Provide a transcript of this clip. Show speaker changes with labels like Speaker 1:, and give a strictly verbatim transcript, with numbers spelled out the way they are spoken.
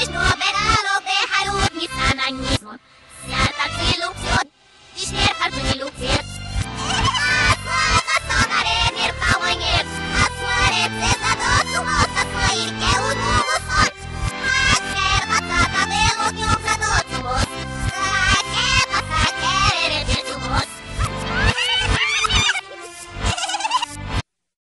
Speaker 1: no beralo de halu ni sana ni smon. Ja tak si lukso. Dziś nie bardzo nie lukso.